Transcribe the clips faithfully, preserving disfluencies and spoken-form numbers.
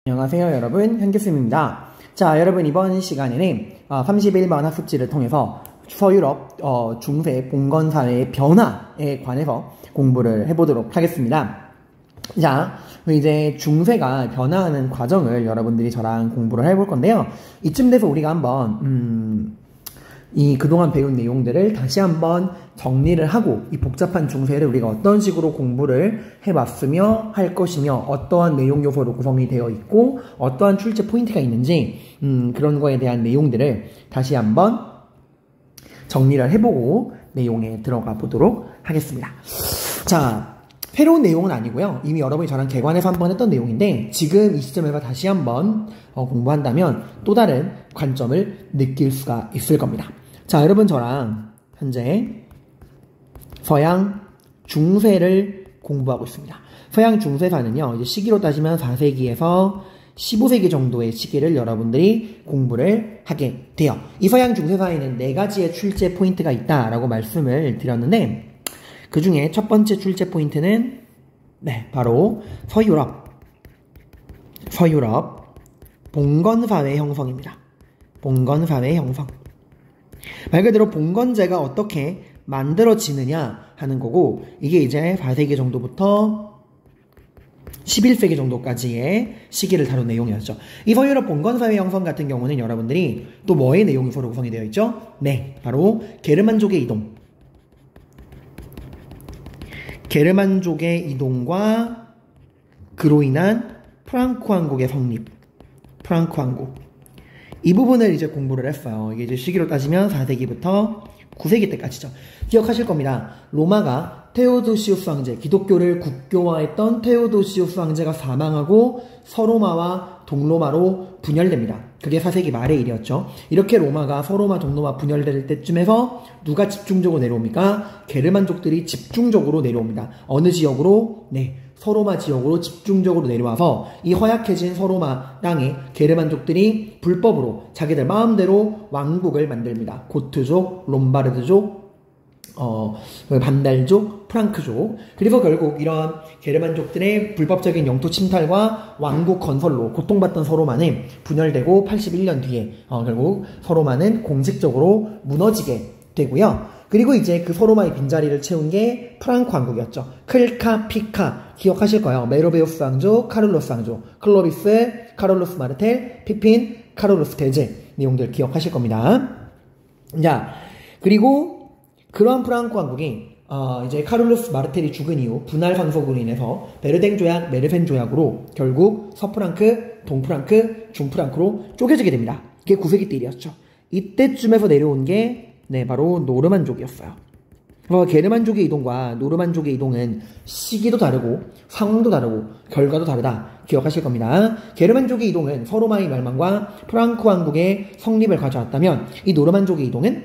안녕하세요 여러분, 현규쌤입니다. 자, 여러분 이번 시간에는 어, 삼십일 번 학습지를 통해서 서유럽 어, 중세 봉건사회의 변화에 관해서 공부를 해보도록 하겠습니다. 자, 이제 중세가 변화하는 과정을 여러분들이 저랑 공부를 해볼 건데요. 이쯤 돼서 우리가 한번 음, 이 그동안 배운 내용들을 다시 한번 정리를 하고 이 복잡한 중세를 우리가 어떤 식으로 공부를 해봤으며 할 것이며 어떠한 내용 요소로 구성이 되어 있고 어떠한 출제 포인트가 있는지 음, 그런 거에 대한 내용들을 다시 한번 정리를 해보고 내용에 들어가 보도록 하겠습니다. 자, 새로운 내용은 아니고요. 이미 여러분이 저랑 개관해서 한번 했던 내용인데 지금 이 시점에서 다시 한번 어, 공부한다면 또 다른 관점을 느낄 수가 있을 겁니다. 자, 여러분 저랑 현재 서양 중세를 공부하고 있습니다. 서양 중세사는요, 이제 시기로 따지면 사 세기에서 십오 세기 정도의 시기를 여러분들이 공부를 하게 돼요. 이 서양 중세사에는 네 가지의 출제 포인트가 있다라고 말씀을 드렸는데 그 중에 첫 번째 출제 포인트는 네, 바로 서유럽, 서유럽 봉건사회 형성입니다. 봉건사회 형성. 말 그대로 봉건제가 어떻게 만들어지느냐 하는 거고 이게 이제 사 세기 정도부터 십일 세기 정도까지의 시기를 다룬 내용이었죠. 이 서유럽 봉건사회 형성 같은 경우는 여러분들이 또 뭐의 내용이 서로 구성이 되어 있죠? 네, 바로 게르만족의 이동. 게르만족의 이동과 그로 인한 프랑크 왕국의 성립. 프랑크 왕국. 이 부분을 이제 공부를 했어요. 이게 이제 시기로 따지면 사 세기부터 구 세기 때까지죠. 기억하실 겁니다. 로마가 테오도시우스 황제, 기독교를 국교화했던 테오도시우스 황제가 사망하고 서로마와 동로마로 분열됩니다. 그게 사 세기 말의 일이었죠. 이렇게 로마가 서로마, 동로마 분열될 때쯤에서 누가 집중적으로 내려옵니까? 게르만족들이 집중적으로 내려옵니다. 어느 지역으로? 네, 서로마 지역으로 집중적으로 내려와서 이 허약해진 서로마 땅에 게르만족들이 불법으로 자기들 마음대로 왕국을 만듭니다. 고트족, 롬바르드족, 어, 반달족, 프랑크족. 그래서 결국 이런 게르만족들의 불법적인 영토 침탈과 왕국 건설로 고통받던 서로마는 분열되고 팔십일 년 뒤에 어, 결국 서로마는 공식적으로 무너지게 되고요. 그리고 이제 그 서로마의 빈자리를 채운 게 프랑크 왕국이었죠. 클카, 피카 기억하실 거예요. 메로베우스 왕조, 카를로스 왕조, 클로비스, 카를로스 마르텔, 피핀, 카를로스 대제 내용들 기억하실 겁니다. 자, 그리고 그러한 프랑크 왕국이 어, 이제 카를로스 마르텔이 죽은 이후 분할 상속으로 인해서 베르댕 조약, 메르펜 조약으로 결국 서프랑크, 동프랑크, 중프랑크로 쪼개지게 됩니다. 이게 구 세기 때 일이었죠. 이때쯤에서 내려온 게 네, 바로 노르만족이었어요. 어, 게르만족의 이동과 노르만족의 이동은 시기도 다르고 상황도 다르고 결과도 다르다. 기억하실 겁니다. 게르만족의 이동은 서로마의 멸망과 프랑크 왕국의 성립을 가져왔다면 이 노르만족의 이동은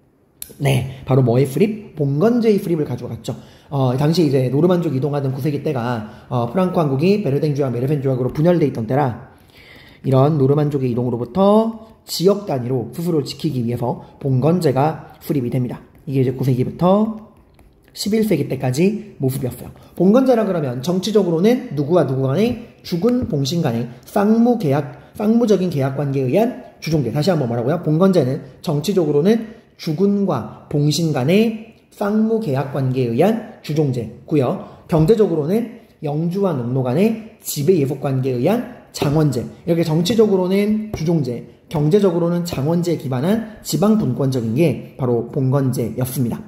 네, 바로 뭐의 수립? 봉건제의 수립을 가져갔죠. 어, 당시 이제 노르만족 이동하던 구 세기 때가 어, 프랑크 왕국이 베르댕 조약, 메르펜 조약으로 분열돼 있던 때라 이런 노르만족의 이동으로부터 지역 단위로 스스로를 지키기 위해서 봉건제가 수립이 됩니다. 이게 이제 구 세기부터 십일 세기 때까지 모습이었어요. 봉건제라 그러면 정치적으로는 누구와 누구 간의 죽은 봉신 간의 쌍무 계약, 쌍무적인 계약 관계에 의한 주종제. 다시 한번 말하고요. 봉건제는 정치적으로는 죽은과 봉신 간의 쌍무 계약 관계에 의한 주종제고요. 경제적으로는 영주와 농노 간의 지배 예속 관계에 의한 장원제. 이렇게 정치적으로는 주종제, 경제적으로는 장원제에 기반한 지방 분권적인 게 바로 봉건제였습니다.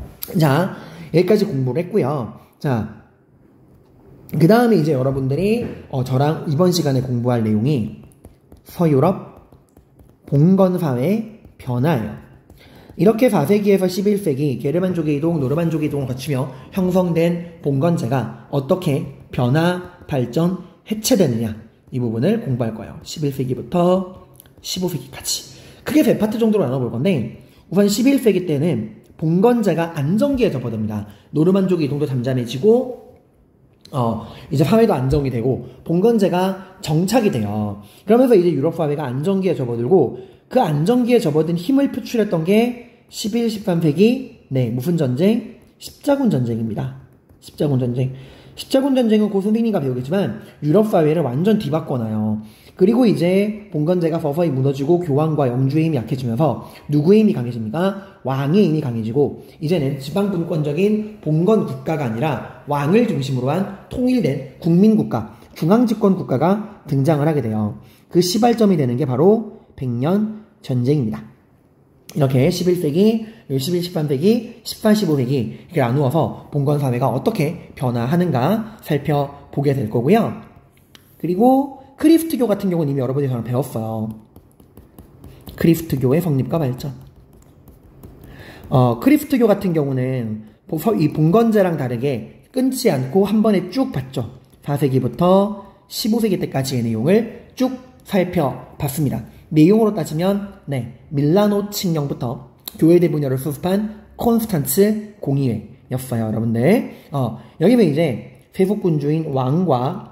자, 여기까지 공부를 했고요. 자, 그 다음에 이제 여러분들이 어, 저랑 이번 시간에 공부할 내용이 서유럽 봉건사회 변화예요. 이렇게 사 세기에서 십일 세기 게르만족의 이동, 노르만족의 이동을 거치며 형성된 봉건제가 어떻게 변화, 발전, 해체되느냐 이 부분을 공부할 거예요. 십일 세기부터 십오 세기까지. 크게 세 파트 정도로 나눠볼 건데 우선 십일 세기 때는 봉건제가 안정기에 접어듭니다. 노르만족의 이동도 잠잠해지고 어, 이제 사회도 안정이 되고 봉건제가 정착이 돼요. 그러면서 이제 유럽 사회가 안정기에 접어들고 그 안정기에 접어든 힘을 표출했던 게 십일, 십삼 세기 네, 무슨 전쟁? 십자군 전쟁입니다. 십자군 전쟁. 십자군 전쟁은 곧 선생님과 배우겠지만 유럽 사회를 완전 뒤바꿔놔요. 그리고 이제 봉건제가 서서히 무너지고 교황과 영주의 힘이 약해지면서 누구의 힘이 강해집니까? 왕의 힘이 강해지고 이제는 지방분권적인 봉건 국가가 아니라 왕을 중심으로 한 통일된 국민국가, 중앙집권 국가가 등장을 하게 돼요. 그 시발점이 되는 게 바로 백년 전쟁입니다. 이렇게 십일 세기, 십일, 십삼 세기, 십사, 십오 세기 이렇게 나누어서 봉건사회가 어떻게 변화하는가 살펴보게 될 거고요. 그리고 크리스트교 같은 경우는 이미 여러분이 저랑 배웠어요. 크리스트교의 성립과 발전. 어, 크리스트교 같은 경우는 이 봉건제랑 다르게 끊지 않고 한 번에 쭉 봤죠. 사 세기부터 십오 세기 때까지의 내용을 쭉 살펴봤습니다. 내용으로 따지면 네, 밀라노 칙령부터 교회 대분열을 수습한 콘스탄츠 공의회였어요. 여러분들 어, 여기는 이제 세속군주인 왕과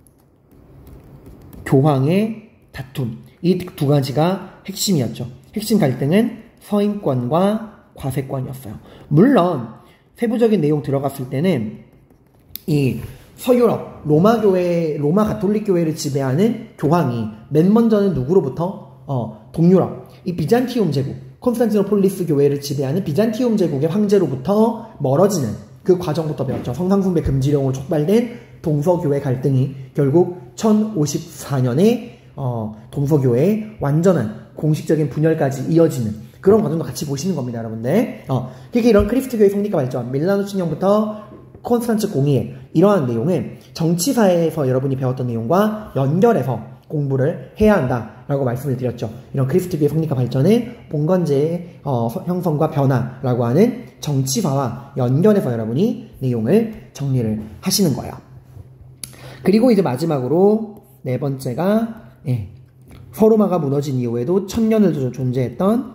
교황의 다툼, 이 두 가지가 핵심이었죠. 핵심 갈등은 서인권과 과세권이었어요. 물론 세부적인 내용 들어갔을 때는 이 서유럽 로마 교회, 로마 가톨릭 교회를 지배하는 교황이 맨 먼저는 누구로부터 어, 동유럽, 이 비잔티움 제국, 콘스탄티노폴리스 교회를 지배하는 비잔티움 제국의 황제로부터 멀어지는 그 과정부터 배웠죠. 성상숭배 금지령으로 촉발된 동서교회 갈등이 결국 천오십사 년에 어, 동서교회의 완전한 공식적인 분열까지 이어지는 그런 과정도 같이 보시는 겁니다, 여러분들. 어, 그렇게 이런 크리스트교의 성립과 발전, 밀라노 칙령부터 콘스탄츠 공의회 이러한 내용은 정치사에서 여러분이 배웠던 내용과 연결해서 공부를 해야 한다라고 말씀을 드렸죠. 이런 크리스트교의 성립과 발전은 봉건제의 어, 형성과 변화라고 하는 정치사와 연결해서 여러분이 내용을 정리를 하시는 거예요. 그리고 이제 마지막으로 네 번째가 예, 서로마가 무너진 이후에도 천년을 존재했던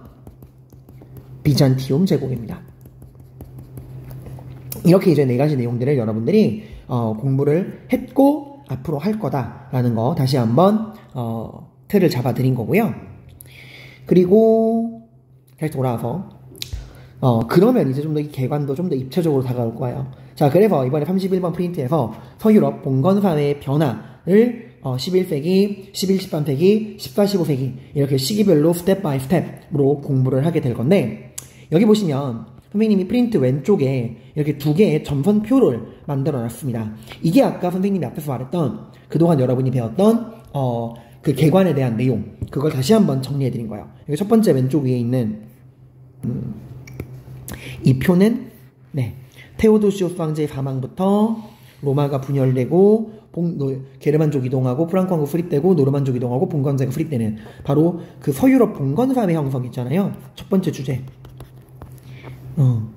비잔티움 제국입니다. 이렇게 이제 네 가지 내용들을 여러분들이 어, 공부를 했고 앞으로 할 거다라는 거 다시 한번 어, 틀을 잡아드린 거고요. 그리고 다시 돌아와서 어, 그러면 이제 좀 더 이 개관도 좀 더 입체적으로 다가올 거예요. 자, 그래서 이번에 삼십일 번 프린트에서 서유럽 봉건사회의 변화를 어, 십일 세기, 십일, 십삼 세기, 십사, 십오 세기 이렇게 시기별로 스텝 바이 스텝으로 공부를 하게 될 건데 여기 보시면 선생님이 프린트 왼쪽에 이렇게 두 개의 점선표를 만들어 놨습니다. 이게 아까 선생님이 앞에서 말했던 그동안 여러분이 배웠던 어, 그 개관에 대한 내용 그걸 다시 한번 정리해 드린 거예요. 여기 첫 번째 왼쪽 위에 있는 음, 이 표는 네, 테오도시오스 황제의 사망부터 로마가 분열되고 봉, 노, 게르만족 이동하고 프랑크 왕국 수립되고 노르만족 이동하고 봉건제가 수립되는 바로 그 서유럽 봉건사회 형성 있잖아요. 첫 번째 주제. 어.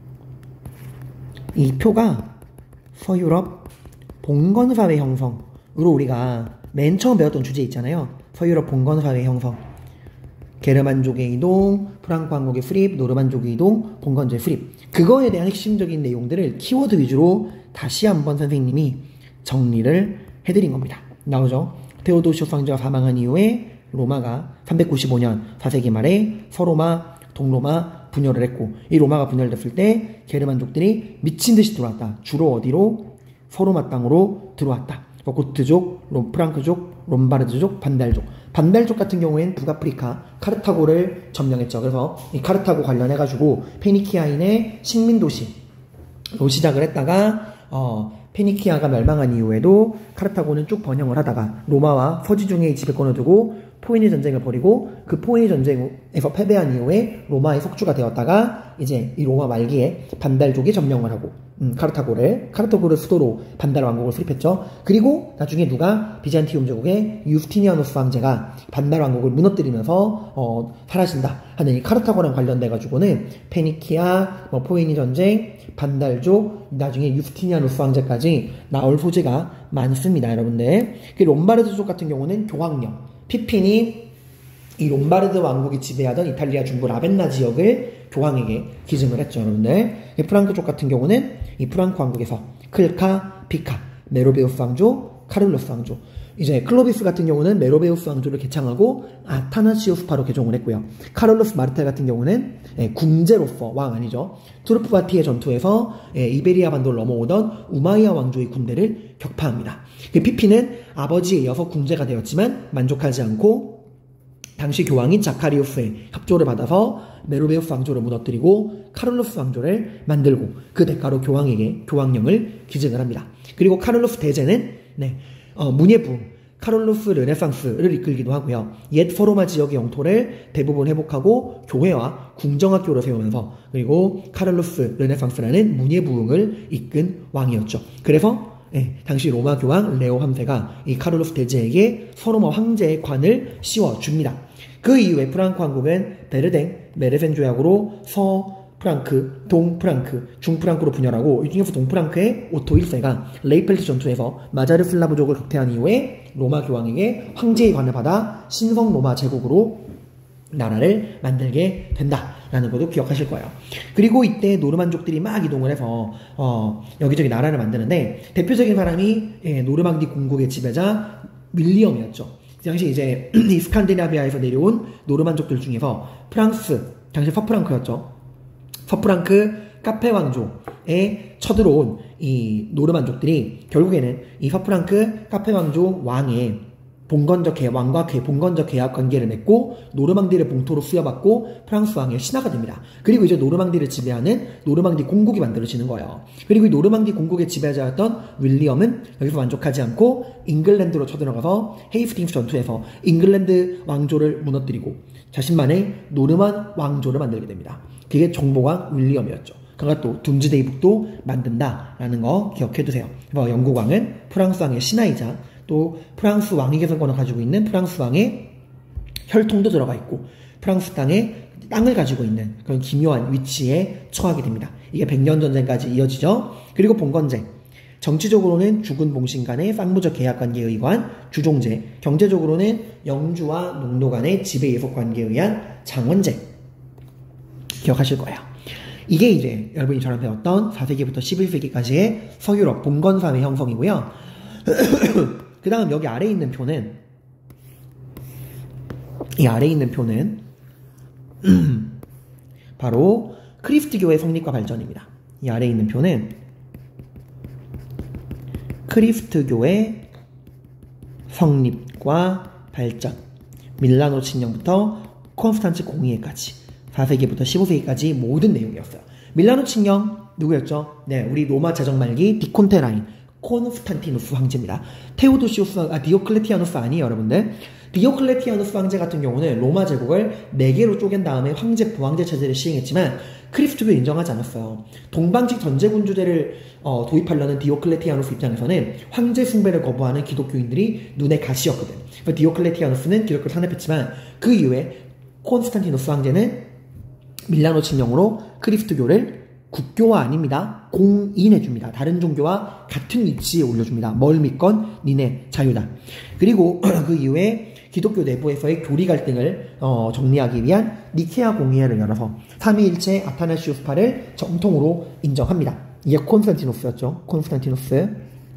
이 표가 서유럽 봉건사회 형성으로 우리가 맨 처음 배웠던 주제 있잖아요. 서유럽 봉건사회 형성. 게르만족의 이동, 프랑크 왕국의 수립, 노르만족의 이동, 봉건제의 수립. 그거에 대한 핵심적인 내용들을 키워드 위주로 다시 한번 선생님이 정리를 해드린 겁니다. 나오죠? 테오도시오스 황제가 사망한 이후에 로마가 삼백구십오 년 사 세기 말에 서로마, 동로마 분열을 했고 이 로마가 분열됐을 때 게르만족들이 미친듯이 들어왔다. 주로 어디로? 서로마 땅으로 들어왔다. 고트족, 롬, 프랑크족, 롬바르드족, 반달족. 반달족 같은 경우에는 북아프리카 카르타고를 점령했죠. 그래서 이 카르타고 관련해가지고 페니키아인의 식민도시로 시작을 했다가 어, 페니키아가 멸망한 이후에도 카르타고는 쭉 번영을 하다가 로마와 서지중해의 지배권을 두고 포에니 전쟁을 벌이고 그 포에니 전쟁에서 패배한 이후에 로마의 속주가 되었다가 이제 이 로마 말기에 반달족이 점령을 하고 음, 카르타고를 카르타고를 수도로 반달 왕국을 수립했죠. 그리고 나중에 누가 비잔티움 제국의 유스티니아누스 황제가 반달 왕국을 무너뜨리면서 어, 사라진다 하는 이 카르타고랑 관련돼 가지고는 페니키아, 뭐 포에니 전쟁, 반달족, 나중에 유스티니아누스 황제까지 나올 소재가 많습니다, 여러분들. 그 롬바르드족 같은 경우는 교황령 피핀이 이 롬바르드 왕국이 지배하던 이탈리아 중부 라벤나 지역을 교황에게 기증을 했죠, 여러분들. 프랑크족 같은 경우는 이 프랑크 왕국에서 클카, 피카, 메로베우스 왕조, 카를로스 왕조 이제 클로비스 같은 경우는 메로베우스 왕조를 개창하고 아타나시우스파로 개종을 했고요. 카를로스 마르텔 같은 경우는 예, 궁제로서 왕 아니죠. 투르프바티의 전투에서 예, 이베리아 반도를 넘어오던 우마이야 왕조의 군대를 격파합니다. 피피는 아버지에 이어서 궁제가 되었지만 만족하지 않고 당시 교황인 자카리우스의 협조를 받아서 메로베우스 왕조를 무너뜨리고 카를로스 왕조를 만들고 그 대가로 교황에게 교황령을 기증을 합니다. 그리고 카를로스 대제는 네, 어, 문예부흥, 카를로스 르네상스를 이끌기도 하고요. 옛 서로마 지역의 영토를 대부분 회복하고 교회와 궁정학교를 세우면서 그리고 카를로스 르네상스라는 문예부흥을 이끈 왕이었죠. 그래서 예, 당시 로마 교황 레오 삼 세가 이 카를로스 대제에게 서로마 황제의 관을 씌워줍니다. 그 이후에 프랑크 왕국은 베르댕, 메르센 조약으로 서 프랑크, 동프랑크, 중프랑크로 분열하고 이 중에서 동프랑크의 오토 일 세가 레이펠트 전투에서 마자르 슬라브족을 극퇴한 이후에 로마 교황에게 황제의 관을 받아 신성 로마 제국으로 나라를 만들게 된다라는 것도 기억하실 거예요. 그리고 이때 노르만족들이 막 이동을 해서 어, 여기저기 나라를 만드는데 대표적인 사람이 예, 노르망디 공국의 지배자 윌리엄이었죠. 그 당시 이제 이 스칸디나비아에서 내려온 노르만족들 중에서 프랑스, 당시 서프랑크였죠. 서프랑크 카페 왕조에 쳐들어온 이 노르만족들이 결국에는 이 서프랑크 카페 왕조 왕의 봉건적 계약, 왕과 계, 봉건적 계약 관계를 맺고 노르망디를 봉토로 수여받고 프랑스 왕의 신하가 됩니다. 그리고 이제 노르망디를 지배하는 노르망디 공국이 만들어지는 거예요. 그리고 이 노르망디 공국의 지배자였던 윌리엄은 여기서 만족하지 않고 잉글랜드로 쳐들어가서 헤이스팅스 전투에서 잉글랜드 왕조를 무너뜨리고 자신만의 노르만 왕조를 만들게 됩니다. 그게 정보왕 윌리엄이었죠. 그가 또 둠즈데이 북도 만든다라는 거 기억해두세요. 영국 왕은 프랑스 왕의 신하이자 또 프랑스 왕위 계승권을 가지고 있는 프랑스 왕의 혈통도 들어가 있고 프랑스 땅에 땅을 가지고 있는 그런 기묘한 위치에 처하게 됩니다. 이게 백년 전쟁까지 이어지죠. 그리고 봉건제, 정치적으로는 죽은 봉신 간의 쌍무적 계약 관계에 의한 주종제, 경제적으로는 영주와 농노 간의 지배 예속 관계에 의한 장원제 기억하실 거예요. 이게 이제 여러분이 저랑 배웠던 사 세기부터 십일 세기까지의 서유럽 봉건사회 형성이고요. 그 다음 여기 아래에 있는 표는 이 아래에 있는 표는 바로 크리스트교의 성립과 발전입니다. 이 아래에 있는 표는 크리스트교의 성립과 발전, 밀라노 칙령부터 콘스탄츠 공의회까지 사 세기부터 십오 세기까지 모든 내용이었어요. 밀라노 칙령 누구였죠? 네, 우리 로마 제정 말기 디콘테라인 콘스탄티누스 황제입니다. 테오도시우스, 아, 디오클레티아누스 아니에요, 여러분들. 디오클레티아누스 황제 같은 경우는 로마 제국을 네 개로 쪼갠 다음에 황제, 부황제 체제를 시행했지만 크리스트교를 인정하지 않았어요. 동방식 전제군주제를 어, 도입하려는 디오클레티아누스 입장에서는 황제 숭배를 거부하는 기독교인들이 눈에 가시였거든. 디오클레티아누스는 기독교를 탄압했지만 그 이후에 콘스탄티누스 황제는 밀라노 칙령으로 크리스트교를 국교화 아닙니다. 공인해줍니다. 다른 종교와 같은 위치에 올려줍니다. 뭘 믿건 니네 자유다. 그리고 그 이후에 기독교 내부에서의 교리 갈등을 어, 정리하기 위한 니케아 공의회를 열어서 삼위일체 아타나시우스파를 정통으로 인정합니다. 이게 콘스탄티누스였죠. 콘스탄티누스.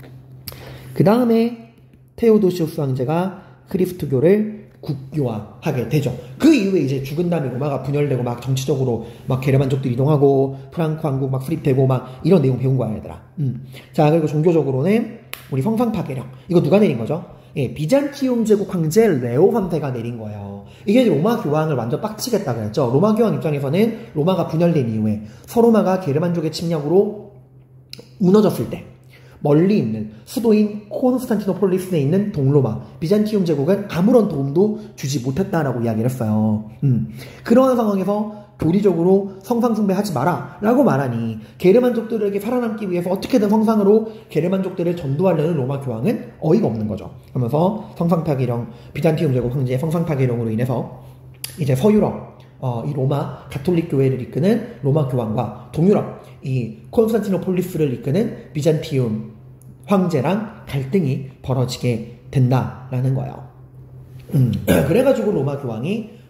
그 다음에 테오도시우스 황제가 크리스트교를 국교화하게 되죠. 그 이후에 이제 죽은 다음에 로마가 분열되고 막 정치적으로 막 게르만족들 이동하고 프랑크 왕국 막 수립되고 막 이런 내용 배운 거야, 얘들아. 음. 자, 그리고 종교적으로는 우리 성상파계령. 이거 누가 내린 거죠? 예, 비잔티움 제국 황제 레오 삼 세가 내린 거예요. 이게 로마 교황을 완전 빡치겠다 그랬죠. 로마 교황 입장에서는 로마가 분열된 이후에 서로마가 게르만족의 침략으로 무너졌을 때 멀리 있는 수도인 콘스탄티노폴리스에 있는 동로마, 비잔티움 제국은 아무런 도움도 주지 못했다라고 이야기를 했어요. 음. 그러한 상황에서 교리적으로 성상 숭배하지 마라 라고 말하니 게르만족들에게 살아남기 위해서 어떻게든 성상으로 게르만족들을 전도하려는 로마 교황은 어이가 없는 거죠. 그러면서 성상파계령, 비잔티움 제국 황제의 성상파계령으로 인해서 이제 서유럽, 어, 이 로마 가톨릭 교회를 이끄는 로마 교황과 동유럽, 이 콘스탄티노폴리스를 이끄는 비잔티움 황제랑 갈등이 벌어지게 된다라는 거예요. 음, 그래가지고 로마 교황이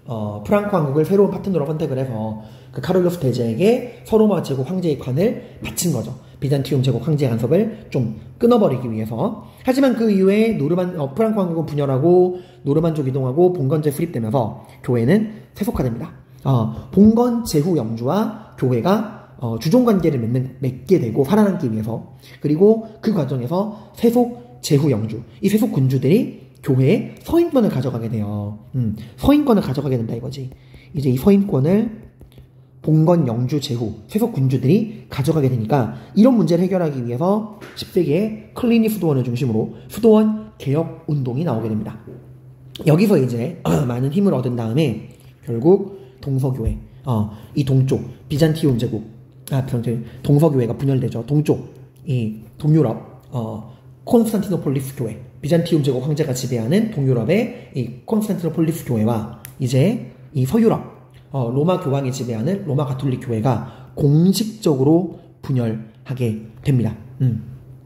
어, 프랑크 왕국을 새로운 파트너로 선택을 해서 그 카를로스 대제에게 서로마 제국 황제의 관을 바친 거죠. 비잔티움 제국 황제의 간섭을 좀 끊어버리기 위해서. 하지만 그 이후에 노르만 어, 프랑크 왕국은 분열하고 노르만족 이동하고 봉건제 수립되면서 교회는 세속화됩니다. 어, 봉건 제후 영주와 교회가 어, 주종관계를 맺는, 맺게 되고 살아남기 위해서. 그리고 그 과정에서 세속 제후 영주, 이 세속 군주들이 교회에 서인권을 가져가게 돼요. 음, 서인권을 가져가게 된다 이거지. 이제 이 서인권을 봉건 영주 제후 세속 군주들이 가져가게 되니까 이런 문제를 해결하기 위해서 십 세기에 클리니 수도원을 중심으로 수도원 개혁 운동이 나오게 됩니다. 여기서 이제 많은 힘을 얻은 다음에 결국 동서교회, 어, 이 동쪽 비잔티움 제국, 아, 동서교회가 분열되죠. 동쪽 이 동유럽, 어, 콘스탄티노폴리스 교회, 비잔티움 제국 황제가 지배하는 동유럽의 이 콘스탄티노폴리스 교회와 이제 이 서유럽, 어, 로마 교황이 지배하는 로마 가톨릭 교회가 공식적으로 분열하게 됩니다. 음.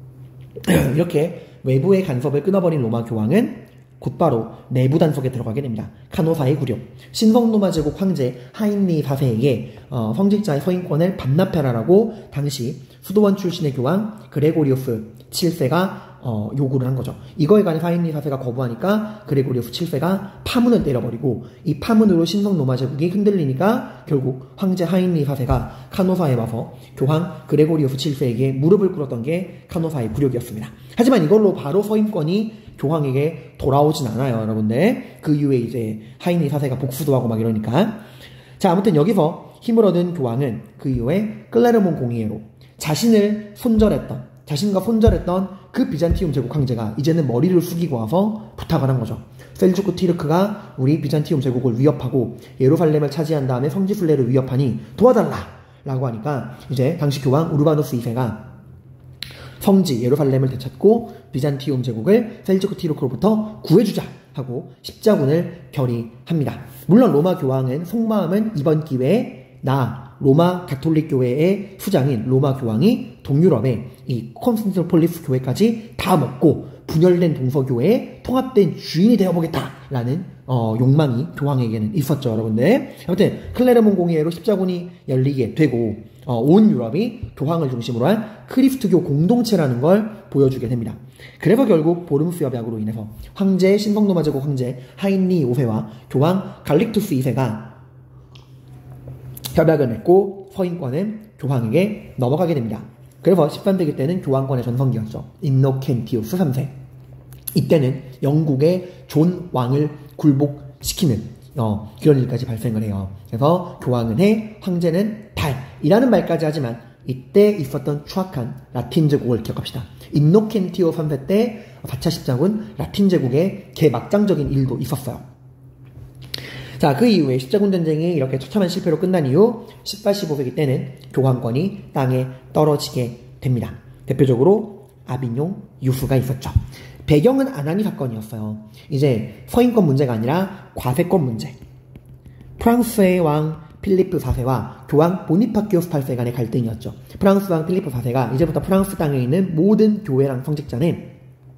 이렇게 외부의 간섭을 끊어버린 로마 교황은 곧바로 내부 단속에 들어가게 됩니다. 카노사의 굴욕, 신성로마 제국 황제 하인리 사 세에게 어, 성직자의 서인권을 반납하라라고 당시 수도원 출신의 교황 그레고리우스 칠 세가 어, 요구를 한 거죠. 이거에 관해 하인리 사 세가 거부하니까 그레고리우스 칠 세가 파문을 때려버리고 이 파문으로 신성 로마 제국이 흔들리니까 결국 황제 하인리 사 세가 카노사에 와서 교황 그레고리우스 칠 세에게 무릎을 꿇었던 게 카노사의 굴욕이었습니다. 하지만 이걸로 바로 서인권이 교황에게 돌아오진 않아요, 여러분들. 그 이후에 이제 하인리 사 세가 복수도 하고 막 이러니까. 자, 아무튼 여기서 힘을 얻은 교황은 그 이후에 클레르몬 공의회로 자신을 손절했던, 자신과 손절했던 그 비잔티움 제국 황제가 이제는 머리를 숙이고 와서 부탁을 한 거죠. 셀주크 티르크가 우리 비잔티움 제국을 위협하고 예루살렘을 차지한 다음에 성지순례를 위협하니 도와달라! 라고 하니까 이제 당시 교황 우르바누스 이 세가 성지 예루살렘을 되찾고 비잔티움 제국을 셀주크 티르크로부터 구해주자 하고 십자군을 결의합니다. 물론 로마 교황은 속마음은 이번 기회에 나 로마 가톨릭 교회의 수장인 로마 교황이 동유럽의 이 콘스탄티노폴리스 교회까지 다 먹고 분열된 동서교회의 통합된 주인이 되어보겠다라는 어, 욕망이 교황에게는 있었죠, 여러분들. 아무튼 클레르몬 공의회로 십자군이 열리게 되고 어, 온 유럽이 교황을 중심으로 한 크리스트교 공동체라는 걸 보여주게 됩니다. 그래서 결국 보르무스 협약으로 인해서 황제 신성로마 제국 황제 하인리 오 세와 교황 갈릭투스 이 세가 협약을 맺고 서인권은 교황에게 넘어가게 됩니다. 그래서 십삼 세기 때는 교황권의 전성기였죠. 인노켄티우스 삼 세. 이때는 영국의 존 왕을 굴복시키는 어, 그런 일까지 발생을 해요. 그래서 교황은 해, 황제는 달이라는 말까지 하지만 이때 있었던 추악한 라틴 제국을 기억합시다. 인노켄티오 삼 세 때 사 차 십자군 라틴 제국의 개막장적인 일도 있었어요. 자, 그 이후에 십자군 전쟁이 이렇게 처참한 실패로 끝난 이후 십사, 십오 세기 때는 교황권이 땅에 떨어지게 됩니다. 대표적으로 아비뇽 유수가 있었죠. 배경은 아나니 사건이었어요. 이제 서인권 문제가 아니라 과세권 문제. 프랑스의 왕 필리프 사 세와 교황 보니파키오스 팔 세 간의 갈등이었죠. 프랑스 왕 필리프 사 세가 이제부터 프랑스 땅에 있는 모든 교회랑 성직자는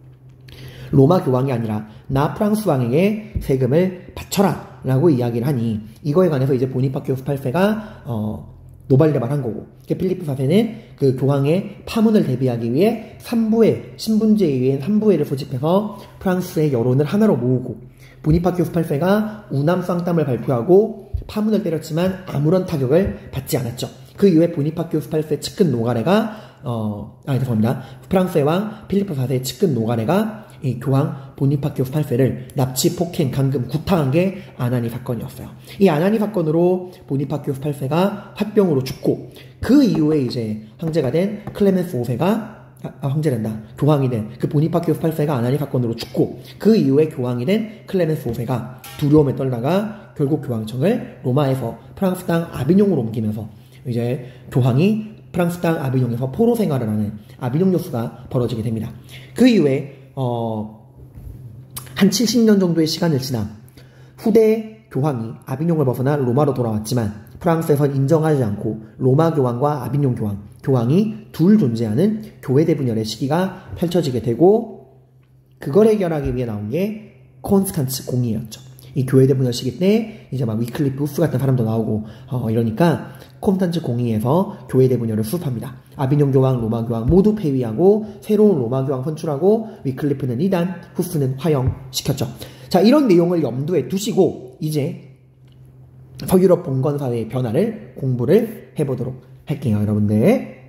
로마 교황이 아니라 나 프랑스 왕에게 세금을 바쳐라 라고 이야기를 하니 이거에 관해서 이제 보니파키오스 팔 세가 어, 노발대발한 거고 필리프 사 세는 그 교황의 파문을 대비하기 위해 삼부회, 신분제의회 삼부회를 소집해서 프랑스의 여론을 하나로 모으고 보니파키오스 팔 세가 우남 쌍땀을 발표하고 파문을 때렸지만 아무런 타격을 받지 않았죠. 그 이후에 보니파키오스 팔 세 측근 노가레가 어, 아 죄송합니다. 프랑스의 왕 필리프 사 세의 측근 노가레가 이 교황 보니파키오스 팔 세를 납치, 폭행, 감금, 구타한 게 아나니 사건이었어요. 이 아나니 사건으로 보니파키오스 팔 세가 화병으로 죽고 그 이후에 이제 황제가 된 클레멘스 오 세가 아, 아 황제란다. 교황이 된 그 보니파키오스 팔 세가 아나니 사건으로 죽고 그 이후에 교황이 된 클레멘스 오 세가 두려움에 떨다가 결국 교황청을 로마에서 프랑스 땅 아비뇽으로 옮기면서 이제 교황이 프랑스 땅 아비뇽에서 포로 생활을 하는 아비뇽 요수가 벌어지게 됩니다. 그 이후에 어, 한 칠십 년 정도의 시간을 지나 후대 교황이 아비뇽을 벗어나 로마로 돌아왔지만 프랑스에선 인정하지 않고 로마 교황과 아비뇽 교황, 교황이 둘 존재하는 교회 대분열의 시기가 펼쳐지게 되고 그걸 해결하기 위해 나온 게 콘스탄츠 공의회였죠. 이 교회 대분열 시기 때 이제 막 위클리프 후프 같은 사람도 나오고 어, 이러니까 콘스탄츠 공의에서 교회 대분열을 수습합니다. 아비뇽 교황, 로마 교황 모두 폐위하고 새로운 로마 교황 선출하고 위클리프는 이단, 후프는 화형시켰죠. 자, 이런 내용을 염두에 두시고 이제 서유럽 봉건사회의 변화를 공부를 해보도록 할게요, 여러분들.